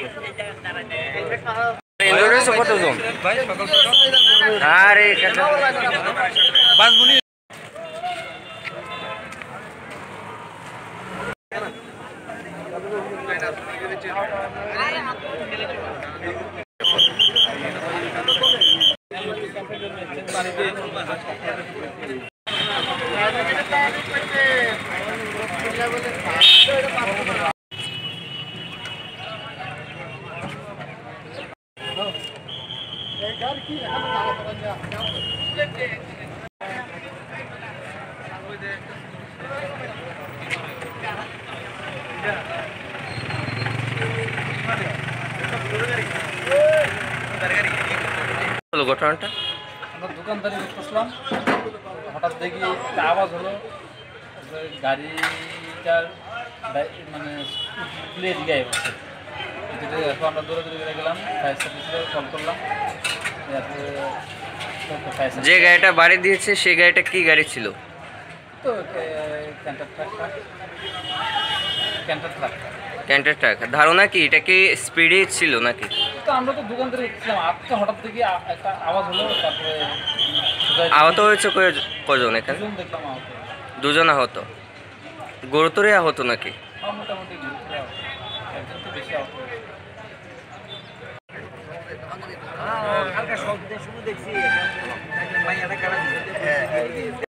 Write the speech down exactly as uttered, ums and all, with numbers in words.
ইন্দ্রনেশে কতজন আরে বাসবুনি হলো ঘটনাটা। আমরা দোকানদারি করছিলাম, হঠাৎ দেখি একটা আওয়াজ হলো, গাড়িটার মানে প্লেট গায়ে বসে। এখন আমরা দৌড়ে দৌড়ে গেলাম, ফায়ার সার্ভিসে কল করলাম। যে গাড়িটা বাড়ি দিয়েছে সেই গাড়িটা কি গাড়ি ছিল? তো Canter truck Canter truck Canter truck. ধারণা কি এটা কি স্পিডে ছিল নাকি? তো আমরা তো দোকান থেকে উঠছিলাম, আপনি হঠাৎ দেখি একটা আওয়াজ হলো, তারপরে আহত হয়েছে কজন এখানে? দুজন দেখলাম আহত। দুজন আহত। গুরুতরে আহত নাকি? মোটামুটি গুরুতর আহত, একজন তো বেশি আহত হয়েছে।